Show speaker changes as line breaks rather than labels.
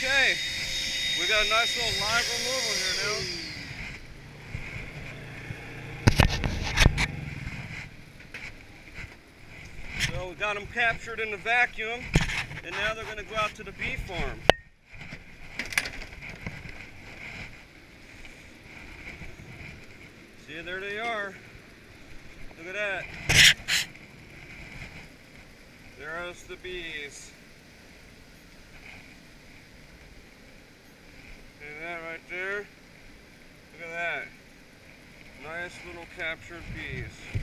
Okay, we got a nice little live removal here now. So we got them captured in the vacuum, and now they're going to go out to the bee farm. See, there they are. Look at that. There's the bees. See that right there? Look at that. Nice little captured bees.